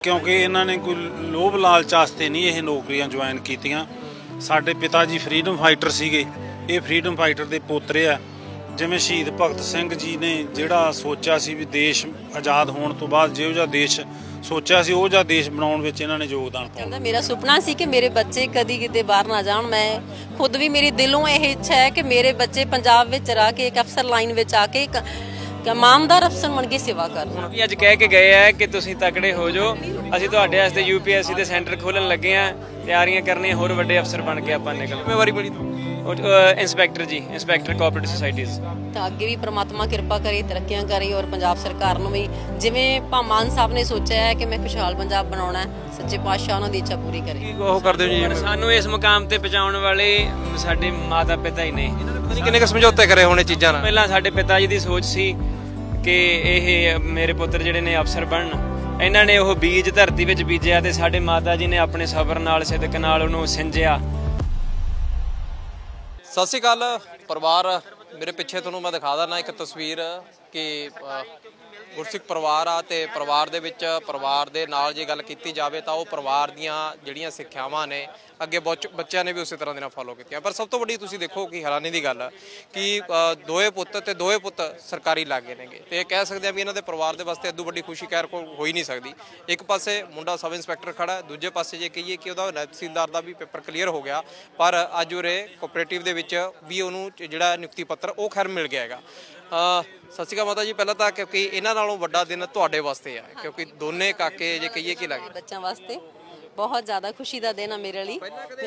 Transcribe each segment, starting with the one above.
क्योंकि इन्होंने कोई लोभ लालच वास्ते नहीं ये नौकरियां ज्वाइन कीतियां। साडे पिता जी फ्रीडम फाइटर सीगे, ये फ्रीडम फाइटर दे पोतरे आ। जिवें शहीद भगत सिंह जी ने जिहड़ा सोचा सी भी देश आज़ाद होने तो बाद जिहो जिहा देश सोचा सी उहो जिहा देश बनाउण विच इन्हां ने योगदान पाया। मेरा सुपना सी कि मेरे बच्चे कदी किते बाहर ना जाण। मैं खुद भी मेरी दिलों यह इच्छा है कि मेरे बच्चे पंजाब विच रह के एक अफसर लाइन विच आके ਇਮਾਨਦਾਰ ਅਫਸਰ ਬਣ ਕੇ ਸੇਵਾ ਕਰਨ। ਅੱਜ ਕਹਿ ਕੇ ਗਏ ਆ ਕਿ ਤੁਸੀਂ ਤਕੜੇ ਹੋ ਜਾਓ, ਅਸੀਂ ਤੁਹਾਡੇ ਵਾਸਤੇ UPSC ਦੇ ਸੈਂਟਰ ਖੋਲਣ ਲੱਗੇ ਆ, ਤਿਆਰੀਆਂ ਕਰਨੀਆਂ, ਹੋਰ ਵੱਡੇ ਅਫਸਰ ਬਣ ਕੇ ਆਪਾਂ ਨਿਕਲ। ਜ਼ਿੰਮੇਵਾਰੀ ਬੜੀ ਇੰਸਪੈਕਟਰ ਜੀ, ਇੰਸਪੈਕਟਰ ਕੋਆਪਰੇਟਿਵ ਸੁਸਾਇਟੀਜ਼। ਤਾਂ ਅੱਗੇ ਵੀ ਪ੍ਰਮਾਤਮਾ ਕਿਰਪਾ ਕਰੇ, ਤਰੱਕੀਆਂ ਕਰੇ ਔਰ ਪੰਜਾਬ ਸਰਕਾਰ ਨੂੰ ਵੀ ਜਿਵੇਂ ਮਾਨ ਸਾਹਿਬ ਨੇ ਸੋਚਿਆ ਹੈ ਕਿ ਮੈਂ ਖੁਸ਼ਹਾਲ ਪੰਜਾਬ ਬਣਾਉਣਾ ਹੈ, ਸੱਚੇ ਪਾਤਸ਼ਾਹ ਉਹਨਾਂ ਦੀ ਇੱਛਾ ਪੂਰੀ ਕਰੇ। ਉਹ ਕਰਦੇ ਹੋ ਜੀ। ਸਾਨੂੰ ਇਸ ਮੁਕਾਮ ਤੇ ਪਹੁੰਚਾਉਣ ਵਾਲੇ ਸਾਡੇ ਮਾਤਾ ਪਿਤਾ ਹੀ ਨੇ। ਕਿੰਨੇ ਕੁ ਸਮਝੌਤੇ ਕਰੇ ਹੋਣੇ ਚੀਜ਼ਾਂ ਨਾਲ? ਪਹਿਲਾਂ ਸਾਡੇ ਪਿਤਾ ਜੀ ਦੀ ਸੋਚ ਸੀ ਕਿ ਇਹ ਮੇਰੇ ਪੁੱਤਰ ਜਿਹੜੇ ਨੇ ਅਫਸਰ ਬਣਨ, ਇਹਨਾਂ ਨੇ ਉਹ ਬੀਜ ਧਰਤੀ ਵਿੱਚ ਬੀਜਿਆ ਤੇ ਸਾਡੇ ਮਾਤਾ ਜੀ ਨੇ ਆਪਣੇ ਸਬਰ ਨਾਲ, ਸਿਦਕ ਨਾਲ ਉਹਨੂੰ ਸਿੰਜਿਆ। ਸਤਿ ਸ਼੍ਰੀ ਅਕਾਲ ਪਰਿਵਾਰ, ਮੇਰੇ ਪਿੱਛੇ ਤੁਹਾਨੂੰ ਮੈਂ ਦਿਖਾ ਦਿੰਦਾ ਇੱਕ ਤਸਵੀਰ ਕਿ ਗੁਰਸਿੱਖ ਪਰਿਵਾਰ ਆ ਤੇ ਪਰਿਵਾਰ ਦੇ ਵਿੱਚ ਪਰਿਵਾਰ ਦੇ ਨਾਲ ਜੇ ਗੱਲ ਕੀਤੀ ਜਾਵੇ ਤਾਂ ਉਹ ਪਰਿਵਾਰ ਦੀਆਂ ਜਿਹੜੀਆਂ ਸਿੱਖਿਆਵਾਂ ਨੇ ਅੱਗੇ ਬੱਚਿਆਂ ਨੇ ਵੀ ਉਸੇ ਤਰ੍ਹਾਂ ਦੇ ਨਾਲ ਫੋਲੋ ਕੀਤੀਆਂ। ਪਰ ਸਭ ਤੋਂ ਵੱਡੀ ਤੁਸੀਂ ਦੇਖੋ ਕਿ ਹੈਰਾਨੀ ਦੀ ਗੱਲ ਕਿ ਦੋਏ ਪੁੱਤ ਸਰਕਾਰੀ ਲਾਗੇ ਨੇਗੇ ਤੇ ਇਹ ਕਹਿ ਸਕਦੇ ਆ ਵੀ ਇਹਨਾਂ ਦੇ ਪਰਿਵਾਰ ਦੇ ਵਾਸਤੇ ਇਦੋਂ ਵੱਡੀ ਖੁਸ਼ੀ ਖੈਰ ਕੋਈ ਹੋ ਹੀ ਨਹੀਂ ਸਕਦੀ। ਇੱਕ ਪਾਸੇ ਮੁੰਡਾ ਸਬ ਇੰਸਪੈਕਟਰ ਖੜਾ, ਦੂਜੇ ਪਾਸੇ ਜੇ ਕਹੀਏ ਕਿ ਉਹਦਾ ਤਹਿਸੀਲਦਾਰ ਦਾ ਵੀ ਪੇਪਰ ਕਲੀਅਰ ਹੋ ਗਿਆ, ਪਰ ਅੱਜ ਉਰੇ ਕੋਆਪਰੇਟਿਵ ਦੇ ਵਿੱਚ ਵੀ ਉਹਨੂੰ ਜਿਹੜਾ ਨਿਯੁਕਤੀ ਪੱਤਰ ਉਹ ਖੈਰ ਮਿਲ ਗਿਆ ਹੈਗਾ। ਸਤਿ ਸ਼੍ਰੀ ਅਕਾਲ ਮਾਤਾ ਜੀ। ਪਹਿਲਾਂ ਤਾਂ ਕਿਉਂਕਿ ਇਹਨਾਂ ਨਾਲੋਂ ਵੱਡਾ ਦਿਨ ਤੁਹਾਡੇ ਵਾਸਤੇ ਆ, ਕਿਉਂਕਿ ਦੋਨੇ ਕਾਕੇ ਜੇ ਕਹੀਏ ਕਿ ਲੱਗੇ ਬੱਚਿਆਂ ਵਾਸਤੇ ਬਹੁਤ ਜ਼ਿਆਦਾ ਖੁਸ਼ੀ ਦਾ ਦਿਨ ਆ ਮੇਰੇ ਲਈ।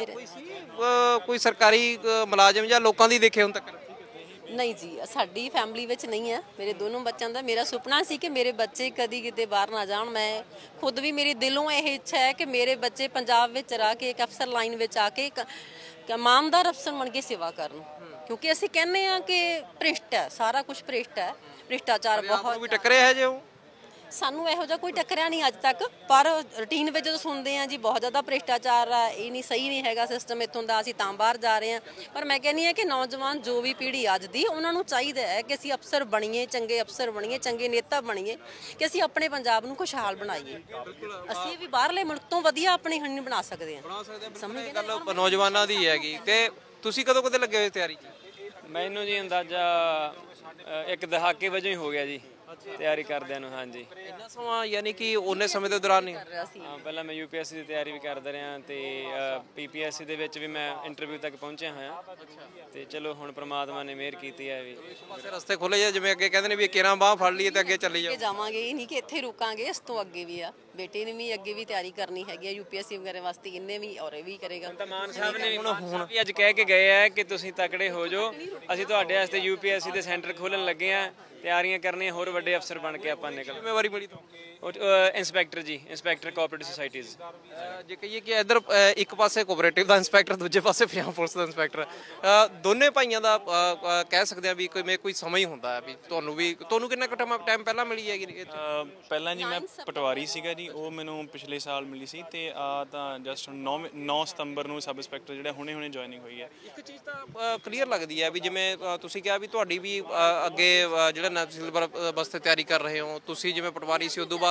ਕੋਈ ਸਰਕਾਰੀ ਮੁਲਾਜ਼ਮ ਜਾਂ ਲੋਕਾਂ ਦੀ ਦੇਖੇ ਹੁਣ ਤੱਕ? ਨਹੀਂ ਜੀ, ਸਾਡੀ ਫੈਮਿਲੀ ਵਿੱਚ ਨਹੀਂ ਹੈ। ਮੇਰੇ ਦੋਨੋਂ ਬੱਚਿਆਂ ਦਾ ਮੇਰਾ ਸੁਪਨਾ ਸੀ ਕਿ ਮੇਰੇ ਬੱਚੇ ਕਦੀ ਕਿਤੇ ਬਾਹਰ ਨਾ ਜਾਣ। ਮੈਂ ਖੁਦ ਵੀ ਮੇਰੀ ਦਿਲੋਂ ਇਹ ਇੱਛਾ ਹੈ ਕਿ ਮੇਰੇ ਬੱਚੇ ਪੰਜਾਬ ਵਿੱਚ ਰਹਿ ਕੇ ਇੱਕ ਅਫਸਰ ਲਾਈਨ ਵਿੱਚ ਆ ਕੇ ਇਮਾਨਦਾਰ ਅਫਸਰ ਬਣ ਕੇ ਸੇਵਾ ਕਰਨ। ਕਿਉਂਕਿ ਅਸੀਂ ਕਹਿੰਦੇ ਹਾਂ ਕਿ ਭ੍ਰਿਸ਼ਟ ਹੈ, ਸਾਰਾ ਕੁਝ ਭ੍ਰਿਸ਼ਟ ਹੈ, ਭ੍ਰਿਸ਼ਟਾਚਾਰ ਬਹੁਤ। ਵੀ ਟੱਕਰਿਆ ਹੈ ਜੇ ਉਹ? ਸਾਨੂੰ ਇਹੋ ਜਿਹਾ ਕੋਈ ਟੱਕਰਿਆ ਨਹੀਂ ਅੱਜ ਤੱਕ, ਪਰ ਰੂਟੀਨ ਵਿੱਚ ਜਦੋਂ ਸੁਣਦੇ ਹਾਂ ਜੀ ਬਹੁਤ ਜ਼ਿਆਦਾ ਭ੍ਰਿਸ਼ਟਾਚਾਰ ਆ, ਇਹ ਨਹੀਂ, ਸਹੀ ਨਹੀਂ ਹੈਗਾ ਸਿਸਟਮ ਇੱਥੋਂ ਦਾ, ਅਸੀਂ ਤਾਂ ਬਾਹਰ ਜਾ ਰਹੇ ਹਾਂ। ਪਰ ਮੈਂ ਕਹਿੰਦੀ ਹਾਂ ਕਿ ਨੌਜਵਾਨ ਜੋ ਵੀ ਪੀੜ੍ਹੀ ਅੱਜ ਦੀ, ਉਹਨਾਂ ਨੂੰ ਚਾਹੀਦਾ ਹੈ ਕਿ ਅਸੀਂ ਅਫਸਰ ਬਣੀਏ, ਚੰਗੇ ਅਫਸਰ ਬਣੀਏ, ਚੰਗੇ ਨੇਤਾ ਬਣੀਏ, ਕਿ ਅਸੀਂ ਆਪਣੇ ਪੰਜਾਬ ਨੂੰ ਖੁਸ਼ਹਾਲ ਬਣਾਈਏ। ਅਸੀਂ ਵੀ ਬਾਹਰਲੇ ਮੁਲਕ ਤੋਂ ਵਧੀਆ ਆਪਣੀ ਹੰਨੀ ਬਣਾ ਸਕਦੇ ਹਾਂ। ਸਮਝ ਗੱਲ ਨੌਜਵਾਨਾਂ ਦੀ ਹੈਗੀ। ਤੇ ਤੁਸੀਂ ਕਦੋਂ ਕਦੇ ਲੱਗੇ ਹੋਏ ਤਿਆਰੀ? ਮੈਨੂੰ ਜੀ ਅੰਦਾਜ਼ਾ ਇੱਕ ਦਹਾਕੇ ਵਜੋਂ ਹੀ ਹੋ ਗਿਆ ਜੀ ਤਿਆਰੀ ਕਰਦਿਆਂ ਨੂੰ। ਹਾਂਜੀ, ਇੰਨਾ ਸਮਾਂ ਯਾਨੀ ਕਿ ਉਹਨੇ ਸਮੇਂ ਦੇ ਦੌਰਾਨ ਨਹੀਂ? ਹਾਂ, ਪਹਿਲਾਂ ਮੈਂ UPSC ਦੀ ਤਿਆਰੀ ਵੀ ਕਰਦਾ ਰਿਹਾ ਤੇ PPSC ਦੇ ਵਿੱਚ ਵੀ ਮੈਂ ਇੰਟਰਵਿਊ ਤੱਕ ਪਹੁੰਚਿਆ ਹੋਇਆ। ਤੇ ਚਲੋ ਹੁਣ ਪ੍ਰਮਾਤਮਾ ਨੇ ਮਿਹਰ ਕੀਤੀ ਹੈ ਵੀ ਰਸਤੇ ਖੁੱਲੇ ਜਾ, ਜਿਵੇਂ ਅੱਗੇ ਕਹਿੰਦੇ ਨੇ ਵੀ ਕੇਰਾਂ ਬਾਹ ਫੜ ਲਈਏ ਤੇ ਅੱਗੇ ਚੱਲੀ ਜਾਵਾਂਗੇ। ਇਹ ਨਹੀਂ ਕਿ ਇੱਥੇ ਰੁਕਾਂਗੇ, ਇਸ ਤੋਂ ਅੱਗੇ ਵੀ ਆ। ਬੇਟੇ ਨੇ ਵੀ ਅੱਗੇ ਵੀ ਤਿਆਰੀ ਕਰਨੀ ਹੈਗੀ ਆ UPSC ਵਗੈਰਾ ਵਾਸਤੇ, ਇਹਨੇ ਵੀ ਔਰ ਇਹ ਵੀ ਕਰੇਗਾ। ਮਾਨ ਸਾਹਿਬ ਨੇ ਵੀ ਅੱਜ ਕਹਿ ਕੇ ਗਏ ਆ ਕਿ ਤੁਸੀਂ ਤਕੜੇ ਹੋ ਜਾਓ, ਅਸੀਂ ਤੁਹਾਡੇ ਵਾਸਤੇ UPSC ਦੇ ਸੈਂਟਰ ਖੋਲਣ ਲੱਗੇ ਆ, ਤਿਆਰੀਆਂ ਕਰਨੀਆਂ, ਹੋਰ ਵੱਡੇ ਅਫਸਰ ਬਣ ਕੇ ਆਪਾਂ ਨਿਕਲ। ਜ਼ਿੰਮੇਵਾਰੀ ਬੜੀ ਇੰਸਪੈਕਟਰ ਜੀ, ਇੰਸਪੈਕਟਰ ਕੋਆਪਰੇਟਿਵ ਸੁਸਾਇਟੀਜ਼। ਜੇ ਕਹੀਏ ਕਿ ਇੱਧਰ ਇੱਕ ਪਾਸੇ ਕੋਆਪਰੇਟਿਵ ਦਾ ਇੰਸਪੈਕਟਰ, ਦੂਜੇ ਪਾਸੇ ਪੰਜਾਬ ਪੁਲਿਸ ਦਾ ਇੰਸਪੈਕਟਰ, ਦੋਨੇ ਭਾਈਆਂ ਦਾ ਕਹਿ ਸਕਦੇ ਆ ਵੀ ਕੋਈ ਸਮਾਂ ਹੀ ਹੁੰਦਾ ਹੈ ਵੀ ਤੁਹਾਨੂੰ ਕਿੰਨਾ ਕੁ ਟਾਈਮ ਪਹਿਲਾਂ ਮਿਲੀ ਹੈਗੀ? ਪਹਿਲਾਂ ਜੀ ਮੈਂ ਪਟਵਾਰੀ ਸੀਗਾ ਜੀ, ਉਹ ਮੈਨੂੰ ਪਿਛਲੇ ਸਾਲ ਮਿਲੀ ਸੀ ਤੇ ਆ ਤਾਂ ਜਸਟ 9 ਸਤੰਬਰ ਨੂੰ ਸਬ ਇੰਸਪੈਕਟਰ ਜਿਹੜਾ ਹੁਣੇ ਜੁਆਇਨਿੰਗ ਹੋਈ ਹੈ। ਇੱਕ ਚੀਜ਼ ਤਾਂ ਕਲੀਅਰ ਲੱਗਦੀ ਹੈ ਵੀ ਜਿਵੇਂ ਤੁਸੀਂ ਕਿਹਾ ਵੀ ਤੁਹਾਡੀ ਵੀ ਅੱਗੇ ਜਿਹੜਾ ਤਹਿਸੀਲਦਾਰ ਵਾਸਤੇ ਤਿਆਰੀ ਕਰ ਰਹੇ ਹੋ, ਤੁਸੀਂ ਜਿਵੇਂ ਪਟਵਾਰੀ ਸੀ ਉਦੋਂ ਬਾਅਦ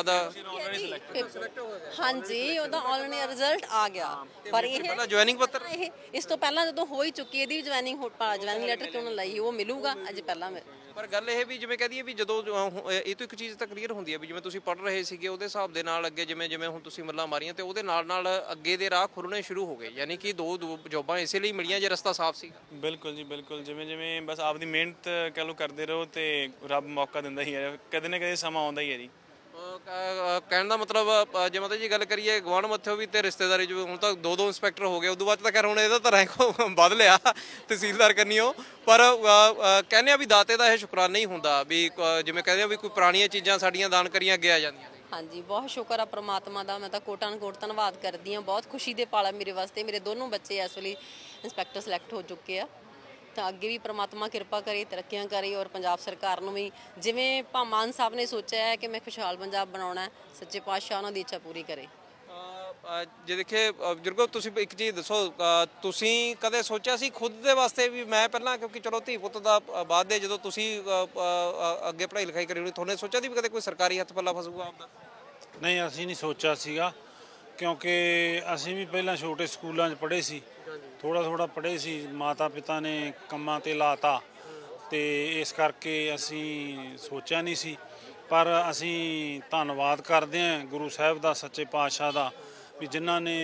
ਹਾਂਜੀ ਉਹਦਾ ਆਲਰੇਡੀ ਰਿਜ਼ਲਟ ਆ ਗਿਆ। ਪਰ ਇਹ ਪਹਿਲਾਂ ਜੁਆਇਨਿੰਗ ਪੱਤਰ ਇਸ ਤੋਂ ਪਹਿਲਾਂ ਜਦੋਂ ਹੋ ਹੀ ਚੁੱਕੀ, ਇਹਦੀ ਜੁਆਇਨਿੰਗ ਲੈਟਰ ਕਿਉਂ ਨਾ ਲਈ, ਉਹ ਮਿਲੂਗਾ ਅੱਜ ਪਹਿਲਾਂ। ਪਰ ਗੱਲ ਇਹ ਵੀ ਜਿਵੇਂ ਕਹਦੀ ਵੀ ਜਦੋਂ ਇਹ ਤੋਂ ਇੱਕ ਚੀਜ਼ ਤਾਂ ਕਲੀਅਰ ਹੁੰਦੀ ਹੈ ਵੀ ਜਿਵੇਂ ਤੁਸੀਂ ਪੜ੍ਹ ਰਹੇ ਸੀਗੇ ਉਹਦੇ ਹਿਸਾਬ ਦੇ ਨਾਲ ਅੱਗੇ ਜਿਵੇਂ ਹੁਣ ਤੁਸੀਂ ਮੱਲਾਂ ਮਾਰੀਆਂ ਤੇ ਉਹਦੇ ਨਾਲ ਅੱਗੇ ਦੇ ਰਾਹ ਖੁੱਲ੍ਹਣੇ ਸ਼ੁਰੂ ਹੋ ਗਏ, ਯਾਨੀ ਕਿ ਦੋ ਜੋਬਾਂ ਇਸੇ ਲਈ ਮਿਲੀਆਂ ਜੇ ਰਸਤਾ ਸਾਫ਼ ਸੀ। ਬਿਲਕੁਲ ਜੀ ਬਿਲਕੁਲ, ਜਿਵੇਂ ਬਸ ਆਪਦੀ ਮਿਹਨਤ ਕਹਿ ਲਓ ਕਰਦੇ ਰਹੋ ਤੇ ਰੱਬ ਮੌਕਾ ਦਿੰਦਾ ਹੀ ਹੈ, ਕਦੇ ਨਾ ਕਦੇ ਸਮਾਂ ਆਉਂਦਾ ਹੀ ਹੈ ਜੀ। ਕਹਿਣ ਦਾ ਮਤਲਬ ਜੇ ਮਤਲਬ ਜੀ ਗੱਲ ਕਰੀਏ ਗੁਆਂਢ ਮੱਥੋਂ ਵੀ ਤੇ ਰਿਸ਼ਤੇਦਾਰੀ ਚ ਹੁਣ ਤਾਂ ਦੋ ਇੰਸਪੈਕਟਰ ਹੋ ਗਏ, ਉਦੋਂ ਬਾਅਦ ਤਾਂ ਖੈਰ ਹੁਣ ਇਹਦਾ ਤਾਂ ਰੈਂਕ ਵੱਧ ਲਿਆ ਤਹਿਸੀਲਦਾਰ ਕਰਨੀਓ। ਪਰ ਕਹਿੰਦੇ ਆ ਵੀ ਦਾਤੇ ਦਾ ਇਹ ਸ਼ੁਕਰਾਨਾ ਹੀ ਹੁੰਦਾ ਵੀ ਜਿਵੇਂ ਕਹਿੰਦੇ ਆ ਵੀ ਕੋਈ ਪੁਰਾਣੀਆਂ ਚੀਜ਼ਾਂ ਸਾਡੀਆਂ ਦਾਨ ਕਰੀਆਂ ਅੱਗੇ ਆ ਜਾਂਦੀਆਂ ਨੇ। ਹਾਂਜੀ, ਬਹੁਤ ਸ਼ੁਕਰ ਆ ਪ੍ਰਮਾਤਮਾ ਦਾ। ਮੈਂ ਤਾਂ ਕੋਟਾਂ ਕੋਟ ਧੰਨਵਾਦ ਕਰਦੀ ਹਾਂ। ਬਹੁਤ ਖੁਸ਼ੀ ਦੇ ਪਲ ਆ ਮੇਰੇ ਵਾਸਤੇ। ਮੇਰੇ ਦੋਨੋਂ ਬੱਚੇ ਇਸ ਵੇਲੇ ਇੰਸਪੈਕਟਰ ਸਿਲੈਕਟ ਹੋ ਚੁੱਕੇ ਆ। ਤਾਂ ਅੱਗੇ ਵੀ ਪ੍ਰਮਾਤਮਾ ਕਿਰਪਾ ਕਰੇ, ਤਰੱਕੀਆਂ ਕਰੇ ਔਰ ਪੰਜਾਬ ਸਰਕਾਰ ਨੂੰ ਵੀ ਜਿਵੇਂ ਮਾਨ ਸਾਹਿਬ ਨੇ ਸੋਚਿਆ ਹੈ ਕਿ ਮੈਂ ਖੁਸ਼ਹਾਲ ਪੰਜਾਬ ਬਣਾਉਣਾ ਹੈ, ਸੱਚੇ ਪਾਤਸ਼ਾਹ ਉਹਨਾਂ ਦੀ ਇੱਛਾ ਪੂਰੀ ਕਰੇ। ਜੇ ਦੇਖੇ ਬਜ਼ੁਰਗੋ, ਤੁਸੀਂ ਇੱਕ ਚੀਜ਼ ਦੱਸੋ, ਤੁਸੀਂ ਕਦੇ ਸੋਚਿਆ ਸੀ ਖੁਦ ਦੇ ਵਾਸਤੇ ਵੀ ਮੈਂ ਪਹਿਲਾਂ, ਕਿਉਂਕਿ ਚਲੋ ਧੀ ਪੁੱਤ ਦਾ ਬਾਅਦ ਦੇ ਜਦੋਂ ਤੁਸੀਂ ਅੱਗੇ ਪੜ੍ਹਾਈ ਲਿਖਾਈ ਕਰੀ ਹੋਣੀ, ਤੁਹਾਨੇ ਸੋਚਿਆ ਸੀ ਵੀ ਕਦੇ ਕੋਈ ਸਰਕਾਰੀ ਹੱਥ ਪੱਲਾ ਫਸੂਗਾ ਆਪਦਾ? ਨਹੀਂ, ਅਸੀਂ ਨਹੀਂ ਸੋਚਿਆ ਸੀਗਾ, ਕਿਉਂਕਿ ਅਸੀਂ ਵੀ ਪਹਿਲਾਂ ਛੋਟੇ ਸਕੂਲਾਂ 'ਚ ਪੜ੍ਹੇ ਸੀ, ਥੋੜਾ ਪੜ੍ਹੇ ਸੀ। ਮਾਤਾ ਪਿਤਾ ਨੇ ਕੰਮਾਂ ਤੇ ਲਾਤਾ ਤੇ ਇਸ ਕਰਕੇ ਅਸੀਂ ਸੋਚਿਆ ਨਹੀਂ ਸੀ। ਪਰ ਅਸੀਂ ਧੰਨਵਾਦ ਕਰਦੇ ਹਾਂ ਗੁਰੂ ਸਾਹਿਬ ਦਾ, ਸੱਚੇ ਪਾਤਸ਼ਾਹ ਦਾ, ਵੀ ਜਿਨ੍ਹਾਂ ਨੇ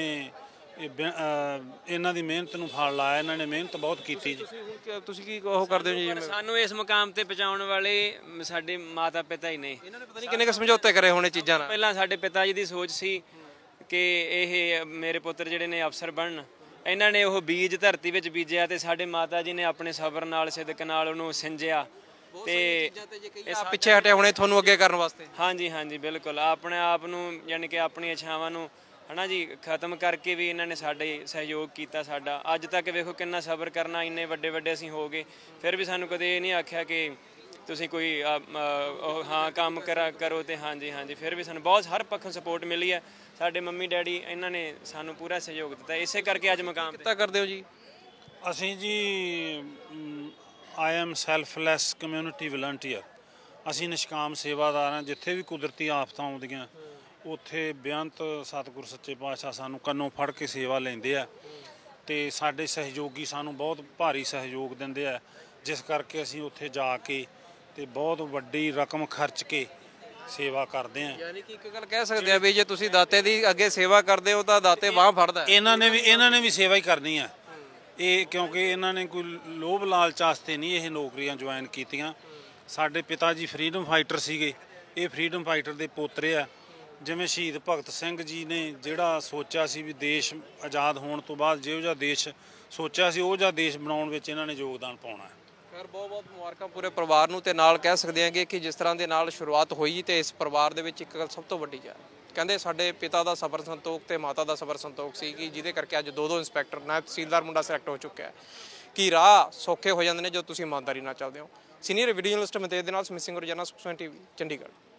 ਇਹਨਾਂ ਦੀ ਮਿਹਨਤ ਨੂੰ ਫਲ ਲਾਇਆ। ਇਹਨਾਂ ਨੇ ਮਿਹਨਤ ਬਹੁਤ ਕੀਤੀ ਜੀ। ਤੁਸੀਂ ਕੀ ਉਹ ਕਰਦੇ ਹੋ ਜੀ? ਸਾਨੂੰ ਇਸ ਮੁਕਾਮ ਤੇ ਪਹੁੰਚਾਉਣ ਵਾਲੇ ਸਾਡੇ ਮਾਤਾ ਪਿਤਾ ਹੀ ਨੇ। ਇਹਨਾਂ ਨੇ ਪਤਾ ਨਹੀਂ ਕਿੰਨੇ ਕੁ ਸਮਝੌਤੇ ਕਰੇ ਹੋਣੇ ਚੀਜ਼ਾਂ ਨਾਲ। ਪਹਿਲਾਂ ਸਾਡੇ ਪਿਤਾ ਜੀ ਦੀ ਸੋਚ ਸੀ ਕਿ ਇਹ ਮੇਰੇ ਪੁੱਤਰ ਜਿਹੜੇ ਨੇ ਅਫਸਰ ਬਣਨ। ਇਹਨਾਂ ਨੇ ਉਹ ਬੀਜ ਧਰਤੀ ਵਿੱਚ ਬੀਜਿਆ ਤੇ ਸਾਡੇ ਮਾਤਾ ਜੀ ਨੇ ਆਪਣੇ ਸਬਰ ਨਾਲ, ਸਿਦਕ ਨਾਲ ਉਹਨੂੰ ਸਿੰਜਿਆ ਤੇ ਇਸ ਪਿੱਛੇ ਹਟੇ ਹੋਣੇ ਤੁਹਾਨੂੰ ਅੱਗੇ ਕਰਨ ਵਾਸਤੇ। ਹਾਂਜੀ ਹਾਂਜੀ, ਬਿਲਕੁਲ। ਆਪਣੇ ਆਪ ਨੂੰ ਯਾਨੀ ਕਿ ਆਪਣੀਆਂ ਇੱਛਾਵਾਂ ਨੂੰ ਹਨਾ ਜੀ ਖਤਮ ਕਰਕੇ ਵੀ ਇਹਨਾਂ ਨੇ ਸਾਡੇ ਸਹਿਯੋਗ ਕੀਤਾ। ਸਾਡਾ ਅੱਜ ਤੱਕ ਵੇਖੋ ਕਿੰਨਾ ਸਬਰ ਕਰਨਾ, ਇੰਨੇ ਵੱਡੇ ਵੱਡੇ ਅਸੀਂ ਹੋ ਗਏ, ਫਿਰ ਵੀ ਸਾਨੂੰ ਕਦੇ ਇਹ ਨਹੀਂ ਆਖਿਆ ਕਿ ਤੁਸੀਂ ਕੋਈ ਹਾਂ ਕੰਮ ਕਰੋ ਤੇ ਹਾਂਜੀ ਹਾਂਜੀ, ਫਿਰ ਵੀ ਸਾਨੂੰ ਬਹੁਤ ਹਰ ਪੱਖੋਂ ਸਪੋਰਟ ਮਿਲੀ ਹੈ। ਸਾਡੇ ਮੰਮੀ ਡੈਡੀ ਇਹਨਾਂ ਨੇ ਸਾਨੂੰ ਪੂਰਾ ਸਹਿਯੋਗ ਦਿੱਤਾ, ਇਸੇ ਕਰਕੇ ਅੱਜ ਮੁਕਾਮ ਕਿੱਦਾਂ ਕਰਦੇ ਹੋ ਜੀ? ਅਸੀਂ ਜੀ I am selfless community volunteer. ਅਸੀਂ ਨਿਸ਼ਕਾਮ ਸੇਵਾਦਾਰ ਹਾਂ। ਜਿੱਥੇ ਵੀ ਕੁਦਰਤੀ ਆਫਤਾਂ ਆਉਂਦੀਆਂ ਉੱਥੇ ਬੇਅੰਤ ਸਤਿਗੁਰ ਸੱਚੇ ਪਾਤਸ਼ਾਹ ਸਾਨੂੰ ਕੰਨੋਂ ਫੜ ਕੇ ਸੇਵਾ ਲੈਂਦੇ ਆ ਤੇ ਸਾਡੇ ਸਹਿਯੋਗੀ ਸਾਨੂੰ ਬਹੁਤ ਭਾਰੀ ਸਹਿਯੋਗ ਦਿੰਦੇ ਆ, ਜਿਸ ਕਰਕੇ ਅਸੀਂ ਉੱਥੇ ਜਾ ਕੇ ਤੇ ਬਹੁਤ ਵੱਡੀ ਰਕਮ ਖਰਚ ਕੇ ਸੇਵਾ ਕਰਦੇ ਆ। ਯਾਨੀ ਕਿ ਇੱਕ ਗੱਲ ਕਹਿ ਸਕਦੇ ਆ ਵੀ ਜੇ ਤੁਸੀਂ ਦਾਤੇ ਦੀ ਅੱਗੇ ਸੇਵਾ ਕਰਦੇ ਹੋ ਤਾਂ ਦਾਤੇ ਬਾਂਹ ਫੜਦਾ। ਇਹਨਾਂ ਨੇ ਵੀ ਸੇਵਾ ਹੀ ਕਰਨੀ ਆ ਇਹ, ਕਿਉਂਕਿ ਇਹਨਾਂ ਨੇ ਕੋਈ ਲੋਭ ਲਾਲਚ ਵਾਸਤੇ ਨਹੀਂ ਇਹ ਨੌਕਰੀਆਂ ਜੁਆਇਨ ਕੀਤੀਆਂ। ਸਾਡੇ ਪਿਤਾ ਜੀ ਫਰੀडम ਫਾਈਟਰ ਸੀਗੇ। ਇਹ ਫਰੀडम ਫਾਈਟਰ ਦੇ ਪੋਤਰੇ ਆ। ਜਿਵੇਂ ਸ਼ਹੀਦ ਭਗਤ ਸਿੰਘ ਜੀ ਨੇ ਜਿਹੜਾ ਸੋਚਿਆ ਸੀ ਵੀ ਦੇਸ਼ ਆਜ਼ਾਦ ਹੋਣ ਤੋਂ ਬਾਅਦ ਜਿਹੋ ਜਿਹਾ ਦੇਸ਼ ਸੋਚਿਆ ਸੀ ਉਹ ਜਿਹਾ ਦੇਸ਼ ਬਣਾਉਣ ਵਿੱਚ ਇਹਨਾਂ ਨੇ ਯੋਗਦਾਨ ਪਾਉਣਾ ਹੈ। ਖੈਰ ਬਹੁਤ ਬਹੁਤ ਮੁਬਾਰਕਾਂ ਪੂਰੇ ਪਰਿਵਾਰ ਨੂੰ। ਤੇ ਨਾਲ ਕਹਿ ਸਕਦੇ ਹਾਂ ਕਿ ਜਿਸ ਤਰ੍ਹਾਂ ਦੇ ਨਾਲ ਸ਼ੁਰੂਆਤ ਹੋਈ ਤੇ ਇਸ ਪਰਿਵਾਰ ਦੇ ਵਿੱਚ ਇੱਕ ਗੱਲ ਸਭ ਤੋਂ ਵੱਡੀ ਹੈ, ਕਹਿੰਦੇ ਸਾਡੇ ਪਿਤਾ ਦਾ ਸਬਰ ਸੰਤੋਖ ਤੇ ਮਾਤਾ ਦਾ ਸਬਰ ਸੰਤੋਖ ਸੀ ਕਿ ਜਿਹਦੇ ਕਰਕੇ ਅੱਜ ਦੋ ਇੰਸਪੈਕਟਰ ਨਾਇਬ ਤਹਿਸੀਲਦਾਰ ਮੁੰਡਾ ਸਿਲੈਕਟ ਹੋ ਚੁੱਕਿਆ ਹੈ। ਕਿ ਰਾਹ ਸੌਖੇ ਹੋ ਜਾਂਦੇ ਨੇ ਜਦੋਂ ਤੁਸੀਂ ਇਮਾਨਦਾਰੀ ਨਾਲ ਚੱਲਦੇ ਹੋ। ਸੀਨੀਅਰ ਵੀਡੀਓ ਜਰਨਲਿਸਟ ਮਤੇਜ ਦੇ ਨਾਲ ਸਮਿਤ ਸਿੰਘ ਰੋਜ਼ਾਨਾ ਸੁਖਸਵੰਤ ਟੀਵੀ ਚੰਡੀਗੜ੍ਹ।